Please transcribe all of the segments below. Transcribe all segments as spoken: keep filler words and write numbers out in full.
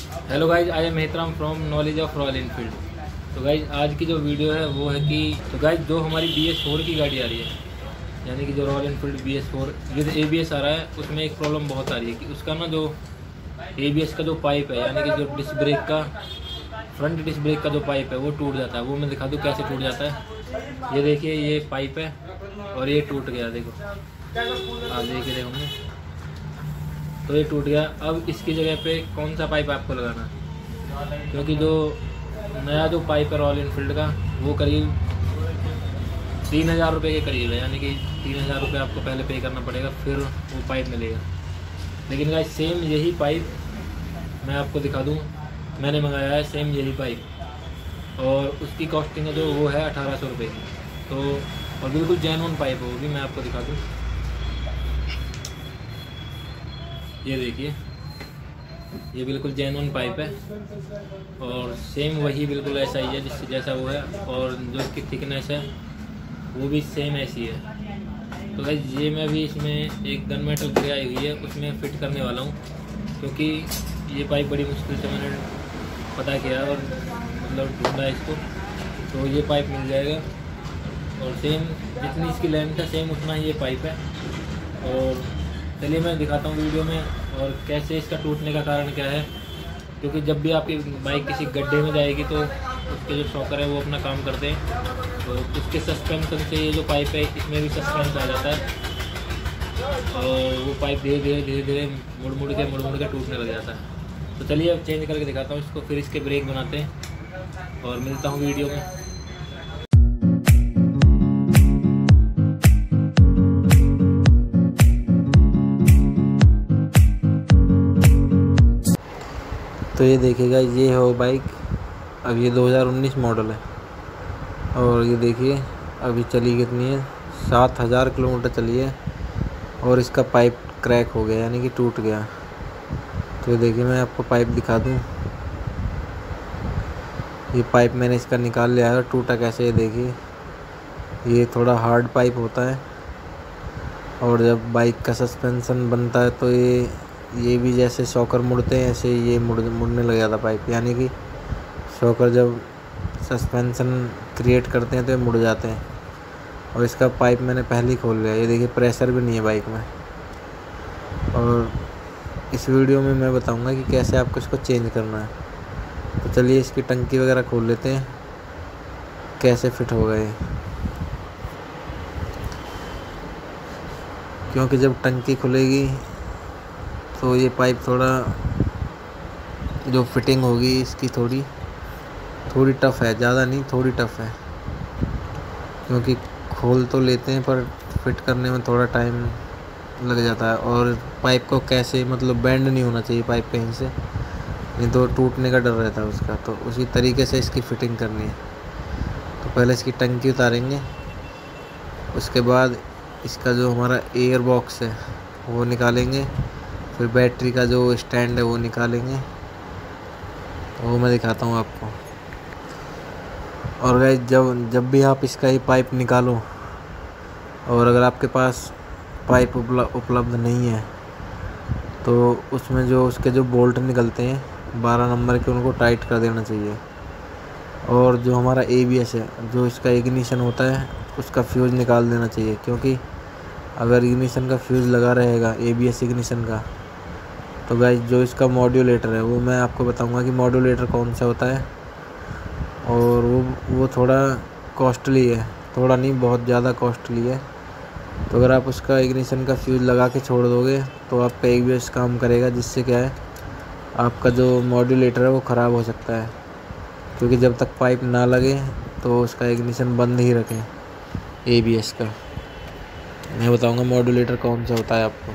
Hello guys, I am Mehtaram from knowledge of Royal Enfield. तो guys आज की जो वीडियो है वो है कि तो गाइज जो हमारी बी एस फोर की गाड़ी आ रही है, यानी कि जो Royal Enfield B S four with A B S आ रहा है, उसमें एक प्रॉब्लम बहुत आ रही है कि उसका ना जो ए बी एस का जो पाइप है, यानी कि जो डिस्क ब्रेक का फ्रंट डिस्क ब्रेक का जो पाइप है वो टूट जाता है। वो मैं दिखा दूँ कैसे टूट जाता है। ये देखिए, ये पाइप है और ये टूट गया, देखो आप देख रहे होंगे। तो ये टूट गया। अब इसकी जगह पे कौन सा पाइप आपको लगाना है, क्योंकि जो नया जो पाइप है रॉयल एनफील्ड का वो करीब तीन हज़ार रुपये के करीब है, यानी कि तीन हज़ार रुपये आपको पहले पे करना पड़ेगा, फिर वो पाइप मिलेगा। लेकिन गाइस सेम यही पाइप मैं आपको दिखा दूँ, मैंने मंगाया है सेम यही पाइप और उसकी कॉस्टिंग है जो वो है अठारह सौ रुपये की। तो और बिल्कुल जेन्युइन पाइप है वो भी, मैं आपको दिखा दूँ। ये देखिए, ये बिल्कुल जेन्युइन पाइप है और सेम वही बिल्कुल ऐसा ही है जिस जैसा वो है, और जो इसकी थिकनेस है वो भी सेम ऐसी है। तो गाइस ये मैं भी इसमें एक गन मेटल ट्रे आई हुई है उसमें फ़िट करने वाला हूँ, क्योंकि ये पाइप बड़ी मुश्किल से मैंने पता किया और मतलब ढूंढा इसको, तो ये पाइप मिल जाएगा। और सेम जितनी इसकी लेंथ है सेम उतना ही ये पाइप है। और चलिए मैं दिखाता हूँ वीडियो में और कैसे इसका टूटने का कारण क्या है, क्योंकि जब भी आपकी बाइक किसी गड्ढे में जाएगी तो उसके जो शॉकर है वो अपना काम करते हैं, तो उसके सस्पेंशन से ये जो पाइप है इसमें भी सस्पेंस आ जाता है और वो पाइप धीरे धीरे धीरे धीरे मुड़ मुड़ के मुड़ मुड़ के टूटने लग जाता है। तो चलिए अब चेंज करके दिखाता हूँ इसको, फिर इसके ब्रेक बनाते हैं और मिलता हूँ वीडियो में। तो ये देखिएगा, ये हो बाइक, अब ये दो हज़ार उन्नीस मॉडल है और ये देखिए अभी चली कितनी है, सात हज़ार किलोमीटर चली है और इसका पाइप क्रैक हो गया, यानी कि टूट गया। तो ये देखिए मैं आपको पाइप दिखा दूं, ये पाइप मैंने इसका निकाल लिया है। टूटा कैसे, ये देखिए, ये थोड़ा हार्ड पाइप होता है और जब बाइक का सस्पेंशन बनता है तो ये ये भी जैसे शॉकर मुड़ते हैं ऐसे ये मुड़ मुड़ने लग जाता पाइप, यानी कि शॉकर जब सस्पेंशन क्रिएट करते हैं तो ये मुड़ जाते हैं। और इसका पाइप मैंने पहले ही खोल लिया, ये देखिए प्रेशर भी नहीं है बाइक में। और इस वीडियो में मैं बताऊंगा कि कैसे आपको इसको चेंज करना है। तो चलिए इसकी टंकी वगैरह खोल लेते हैं, कैसे फिट होगा ये। क्योंकि जब टंकी खुलेगी तो ये पाइप थोड़ा जो फिटिंग होगी इसकी थोड़ी थोड़ी टफ़ है, ज़्यादा नहीं, थोड़ी टफ़ है, क्योंकि खोल तो लेते हैं पर फिट करने में थोड़ा टाइम लग जाता है। और पाइप को कैसे मतलब बेंड नहीं होना चाहिए पाइप कहीं से, नहीं तो टूटने का डर रहता है उसका। तो उसी तरीके से इसकी फ़िटिंग करनी है। तो पहले इसकी टंकी उतारेंगे, उसके बाद इसका जो हमारा एयर बॉक्स है वो निकालेंगे, फिर बैटरी का जो स्टैंड है वो निकालेंगे, वो मैं दिखाता हूँ आपको। और गाइस जब जब भी आप इसका ये पाइप निकालो और अगर आपके पास पाइप उपलब्ध नहीं है तो उसमें जो उसके जो बोल्ट निकलते हैं बारह नंबर के, उनको टाइट कर देना चाहिए। और जो हमारा ए बी एस है, जो इसका इग्निशन होता है, उसका फ्यूज़ निकाल देना चाहिए, क्योंकि अगर इग्निशन का फ्यूज़ लगा रहेगा ए बी एस इग्निशन का, तो गाइस जो इसका मॉड्यूलेटर है वो मैं आपको बताऊंगा कि मॉड्यूलेटर कौन सा होता है। और वो वो थोड़ा कॉस्टली है, थोड़ा नहीं बहुत ज़्यादा कॉस्टली है। तो अगर आप उसका इग्निशन का फ्यूज़ लगा के छोड़ दोगे तो आपका ए बी एस काम करेगा, जिससे क्या है आपका जो मॉड्यूलेटर है वो ख़राब हो सकता है। क्योंकि जब तक पाइप ना लगे तो उसका इग्निशन बंद ही रखें ए बी एस का। मैं बताऊंगा मॉड्यूलेटर कौन सा होता है आपको।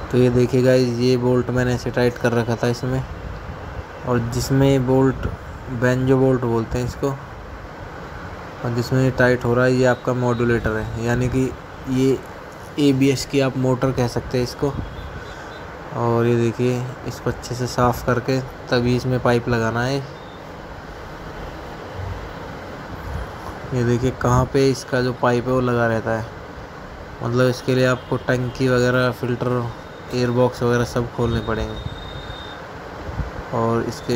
तो ये देखिए गाइस, ये बोल्ट मैंने ऐसे टाइट कर रखा था इसमें, और जिसमें बोल्ट बेंजो बोल्ट बोलते हैं इसको, और जिसमें ये टाइट हो रहा है ये आपका मॉड्यूलेटर है, यानी कि ये एबीएस की आप मोटर कह सकते हैं इसको। और ये देखिए, इसको अच्छे से साफ़ करके तभी इसमें पाइप लगाना है। ये देखिए कहाँ पे इसका जो पाइप है वो लगा रहता है, मतलब इसके लिए आपको टंकी वगैरह, फिल्टर, एयर बॉक्स वगैरह सब खोलने पड़ेंगे। और इसके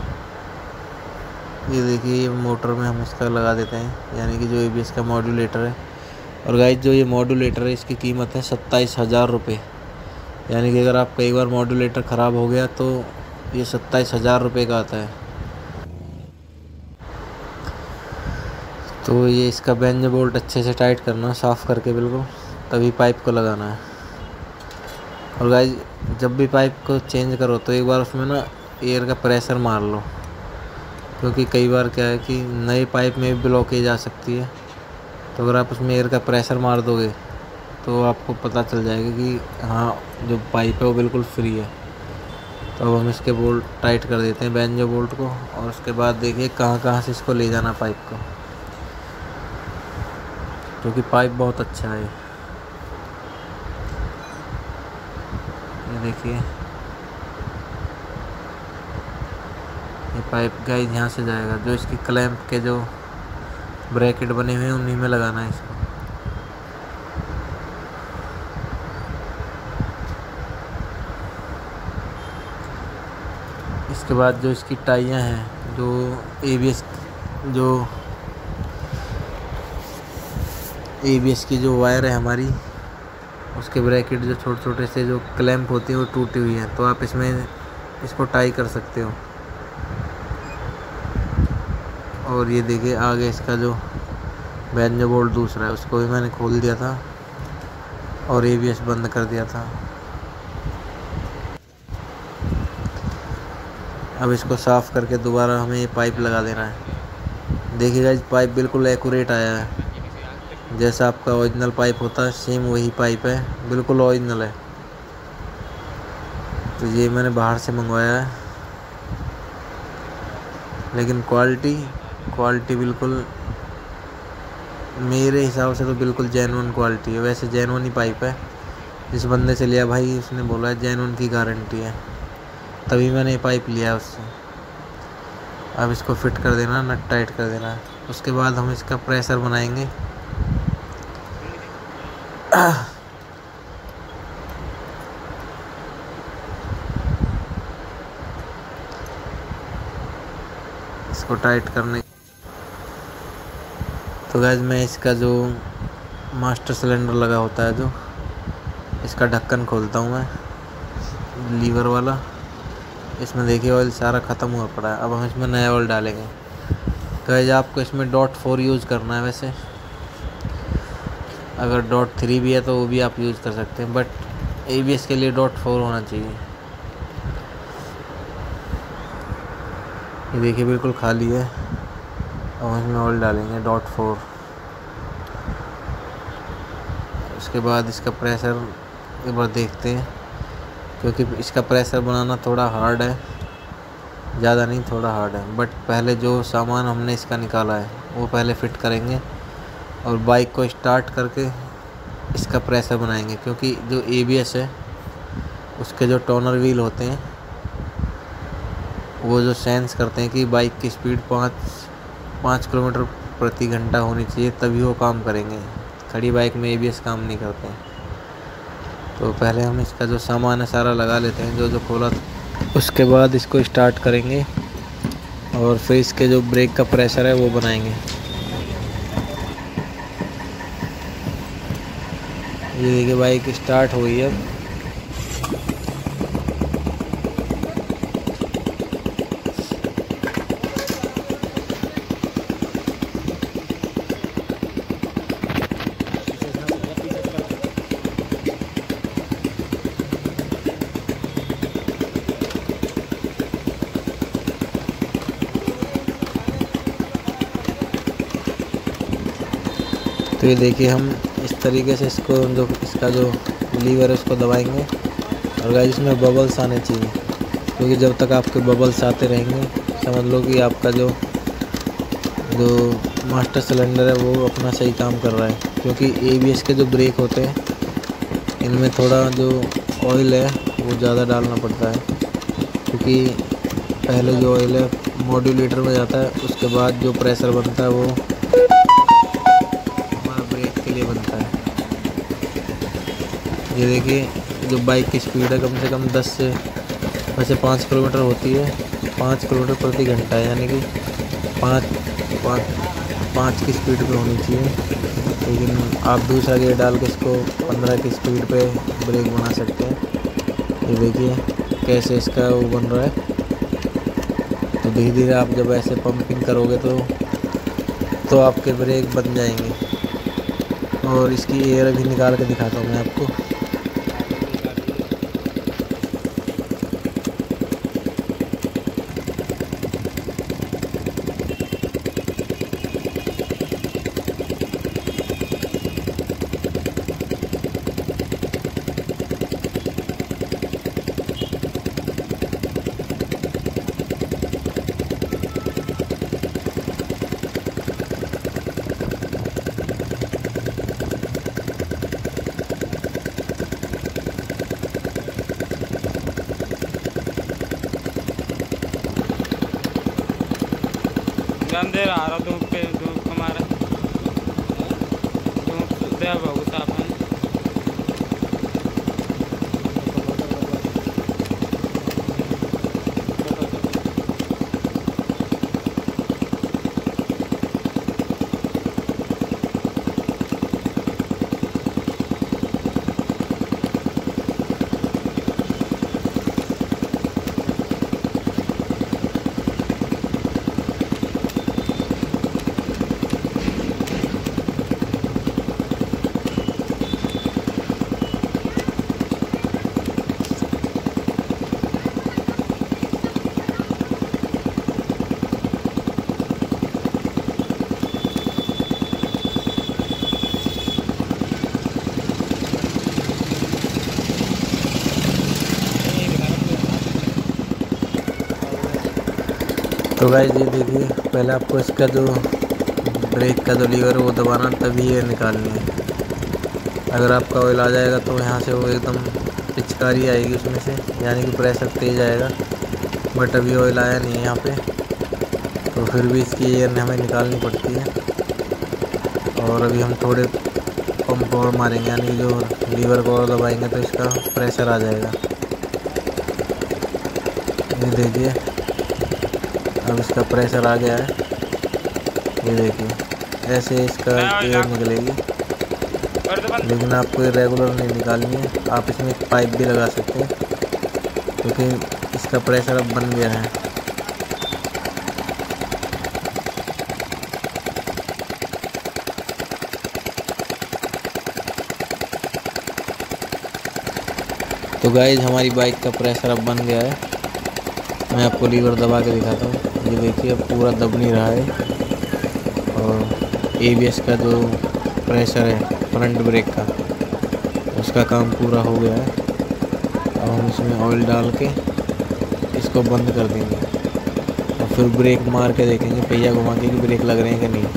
ये देखिए, ये मोटर में हम इसका लगा देते हैं, यानी कि जो एबीएस का मॉड्यूलेटर है। और गाइस, जो ये मॉड्यूलेटर है इसकी कीमत है सत्ताईस हज़ार रुपये, यानी कि अगर आपका एक बार मॉड्यूलेटर ख़राब हो गया तो ये सत्ताईस हज़ार रुपये का आता है। तो ये इसका बेंज बोल्ट अच्छे से टाइट करना, साफ़ करके बिल्कुल, तभी पाइप को लगाना है। और गाइस, जब भी पाइप को चेंज करो तो एक बार उसमें ना एयर का प्रेशर मार लो, क्योंकि कई बार क्या है कि नए पाइप में भी ब्लॉकेज आ सकती है। तो अगर आप उसमें एयर का प्रेशर मार दोगे तो आपको पता चल जाएगा कि हाँ, जो पाइप है वो बिल्कुल फ्री है। तो अब हम इसके बोल्ट टाइट कर देते हैं, बेंजो बोल्ट को। और उसके बाद देखिए कहाँ कहाँ से इसको ले जाना पाइप को, क्योंकि पाइप बहुत अच्छा है। ये देखिए, ये पाइप गाइस यहाँ से जाएगा, जो इसकी क्लैंप के जो ब्रैकेट बने हुए हैं उन्हीं में लगाना है इसको। इसके बाद जो इसकी टाइयाँ हैं, जो एबीएस जो एबीएस की जो वायर है हमारी, उसके ब्रैकेट जो छोटे छोटे से जो क्लैंप होती है वो टूटी हुई है, तो आप इसमें इसको टाई कर सकते हो। और ये देखिए आगे इसका जो बेंजो बोल्ट दूसरा है, उसको भी मैंने खोल दिया था और एबीएस बंद कर दिया था। अब इसको साफ़ करके दोबारा हमें ये पाइप लगा देना है। देखिएगा, इस पाइप बिल्कुल एक्यूरेट आया है, जैसा आपका ओरिजिनल पाइप होता है सेम वही पाइप है, बिल्कुल ओरिजिनल है। तो ये मैंने बाहर से मंगवाया है, लेकिन क्वालिटी क्वालिटी बिल्कुल मेरे हिसाब से तो बिल्कुल जेन्युइन क्वालिटी है। वैसे जेन्युइन ही पाइप है, जिस बंदे से लिया भाई उसने बोला है जेन्युइन की गारंटी है, तभी मैंने ये पाइप लिया उससे। अब इसको फिट कर देना, नट टाइट कर देना है। उसके बाद हम इसका प्रेशर बनाएंगे। इसको टाइट करने तो गाइस, मैं इसका जो मास्टर सिलेंडर लगा होता है, जो इसका ढक्कन खोलता हूँ मैं, लीवर वाला। इसमें देखिए ऑयल सारा ख़त्म हुआ पड़ा है। अब हम इसमें नया ऑयल डालेंगे। गाइस, आपको इसमें डॉट फोर यूज़ करना है। वैसे अगर डॉट थ्री भी है तो वो भी आप यूज़ कर सकते हैं, बट एबीएस के लिए डॉट फोर होना चाहिए। ये देखिए बिल्कुल खाली है। अब हम इसमें ऑयल डालेंगे डॉट फोर। उसके बाद इसका प्रेशर एक बार देखते हैं, क्योंकि इसका प्रेशर बनाना थोड़ा हार्ड है, ज़्यादा नहीं, थोड़ा हार्ड है। बट पहले जो सामान हमने इसका निकाला है वो पहले फ़िट करेंगे और बाइक को स्टार्ट करके इसका प्रेशर बनाएंगे, क्योंकि जो एबीएस है उसके जो टोनर व्हील होते हैं वो जो सेंस करते हैं कि बाइक की स्पीड पाँच पाँच किलोमीटर प्रति घंटा होनी चाहिए, तभी वो काम करेंगे। खड़ी बाइक में एबीएस काम नहीं करते हैं। तो पहले हम इसका जो सामान है सारा लगा लेते हैं, जो जो खोला था। उसके बाद इसको स्टार्ट करेंगे और फिर इसके जो ब्रेक का प्रेशर है वो बनाएंगे। ये देखिए बाइक स्टार्ट हो गई है। तो ये देखिए हम इस तरीके से इसको जो इसका जो लीवर है उसको दबाएंगे और गाइस इसमें बबल्स आने चाहिए, क्योंकि जब तक आपके बबल्स आते रहेंगे समझ लो कि आपका जो जो मास्टर सिलेंडर है वो अपना सही काम कर रहा है। क्योंकि एबीएस के जो ब्रेक होते हैं इनमें थोड़ा जो ऑयल है वो ज़्यादा डालना पड़ता है, क्योंकि पहले जो ऑयल है मॉड्यूलेटर में जाता है, उसके बाद जो प्रेशर बनता है वो हमारा ब्रेक के लिए बनता है। ये देखिए जो बाइक की स्पीड है कम से कम दस से वैसे पाँच किलोमीटर होती है, पाँच किलोमीटर प्रति घंटा है, यानी कि पाँच पाँच पाँच की स्पीड पे होनी चाहिए। लेकिन आप दूसरा गियर डाल के इसको पंद्रह की स्पीड पे ब्रेक बना सकते हैं। ये देखिए कैसे इसका वो बन रहा है। तो धीरे धीरे आप जब ऐसे पंपिंग करोगे तो तो आपके ब्रेक बन जाएंगे। और इसकी एयर भी निकाल के दिखाता हूँ मैं आपको। दे रहा धूप पे धूप हमारा धूप दे बहुत साफ है। तो गाइस ये देखिए पहले आपको इसका जो ब्रेक का जो लीवर है वो दबाना, तभी ये निकालनी है। अगर आपका ऑयल आ जाएगा तो यहाँ से वो एकदम पिचकारी आएगी उसमें से, यानी कि प्रेशर तेज आएगा। बट अभी ऑयल आया नहीं है यहाँ पे, तो फिर भी इसकी एयर हमें निकालनी पड़ती है। और अभी हम थोड़े पंप और मारेंगे, यानी कि जो लीवर को और दबाएंगे तो इसका प्रेशर आ जाएगा। ये देखिए अब इसका प्रेशर आ गया है। ये देखिए ऐसे इसका एयर निकलेगी, लेकिन आपको ये रेगुलर नहीं निकालनी है। आप इसमें एक पाइप भी लगा सकते हैं, क्योंकि इसका प्रेशर अब बन गया है। तो गाइज हमारी बाइक का प्रेशर अब बन गया है। मैं आपको लीवर दबा के दिखाता हूँ। ये देखिए अब पूरा दब नहीं रहा है, और एबीएस का जो प्रेशर है फ्रंट ब्रेक का उसका काम पूरा हो गया है। अब हम इसमें ऑयल डाल के इसको बंद कर देंगे, और फिर ब्रेक मार के देखेंगे पहिया घुमा के कि ब्रेक लग रहे हैं कि नहीं।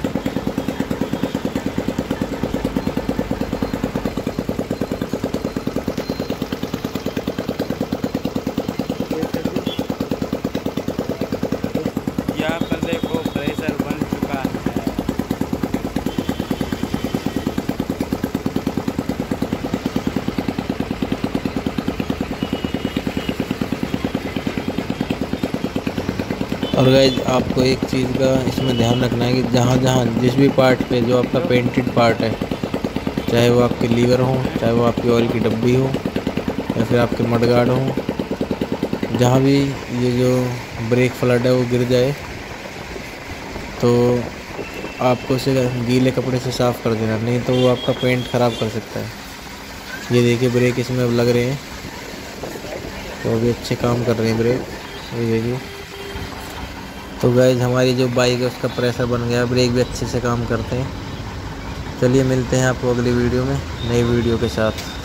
यहाँ पर देखो प्रेशर बन चुका है। और गाइज आपको एक चीज़ का इसमें ध्यान रखना है कि जहाँ जहाँ जिस भी पार्ट पे जो आपका पेंटेड पार्ट है, चाहे वो आपके लीवर हो, चाहे वो आपकी ऑयल की डब्बी हो, या फिर आपके मडगार्ड हो, जहाँ भी ये जो ब्रेक फ्लड है वो गिर जाए तो आपको उसे गीले कपड़े से साफ़ कर देना, नहीं तो वो आपका पेंट ख़राब कर सकता है। ये देखिए ब्रेक इसमें अब लग रहे हैं, तो अभी अच्छे काम कर रहे हैं ब्रेक। ये देखिए तो गाइज हमारी जो बाइक है उसका प्रेशर बन गया, ब्रेक भी अच्छे से काम करते हैं। चलिए मिलते हैं आपको अगली वीडियो में नई वीडियो के साथ।